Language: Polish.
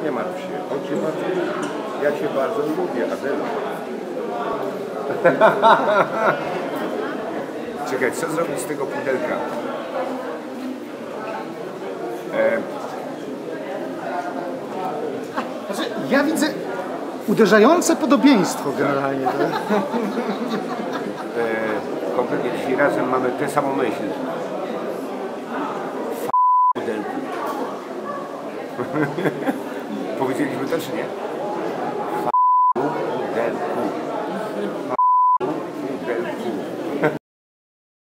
Nie martw się, on cię bardzo lubi. Ja cię bardzo lubię, Adela. Czekaj, co zrobić z tego pudelka? Znaczy, ja widzę uderzające podobieństwo generalnie. Kompletnie dzisiaj razem mamy tę samą myśl. Pudelku. Powiedzieliśmy to, czy nie?